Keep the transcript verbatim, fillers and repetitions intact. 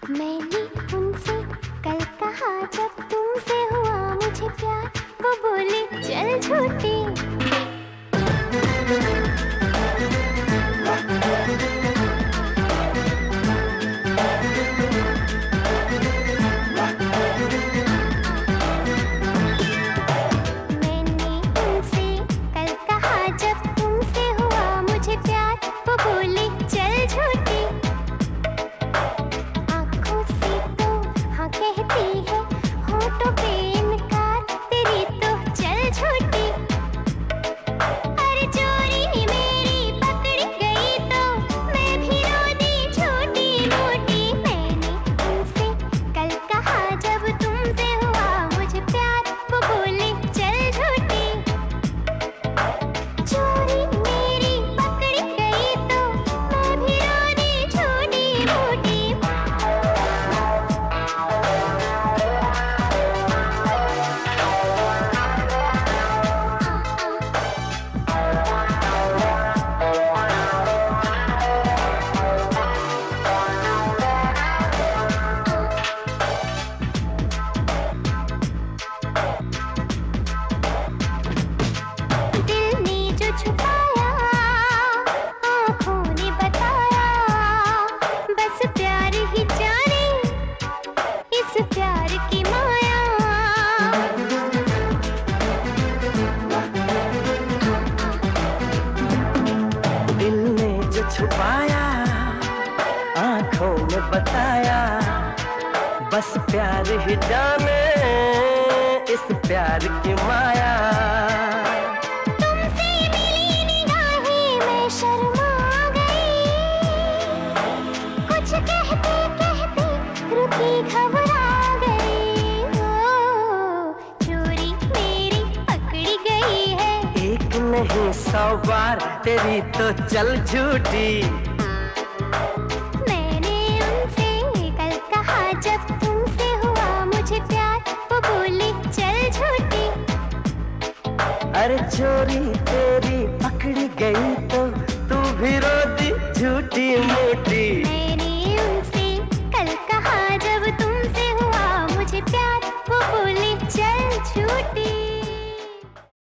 मैंने उनसे कल कहा जब तुमसे हुआ मुझे प्यार, वो बोले चल झूठी। मैंने उनसे कल कहा जब तुमसे हुआ मुझे प्यार, वो बोले चल झूठी। आँखों से तो हाँ कहती है, होठों पे इनकार, तेरी तो चल झूठी। अरे चोरी मेरी पकड़ी गई तो मैं भी रो दी छोटी मोटी। मैंने उनसे कल कहा जब तुमसे हुआ मुझे प्यार, वो बोले चल झूठी। चोरी मेरी पकड़ी गई तो मैं भी रो दी छोटी मोटी। दिल ने जो छुपाया आँखों ने बताया, बस प्यार ही जाने इस प्यार की माया। दिल ने जो छुपाया आंखों में बताया, बस प्यार ही जाने इस प्यार की माया। तुमसे मिली निगाहें मैं शर्मा गई, कुछ कहते कहते रुकी घबरा गई। ओ, चोरी मेरी पकड़ी गई है। एक नहीं सौ बार तेरी तो चल झूठी। मैंने उनसे कल कहा जब तुमसे हुआ मुझे प्यार, वो बोले चल झूठी। अरे चोरी तेरी पकड़ी गई तो तू भी रो दी झूठी मोटी।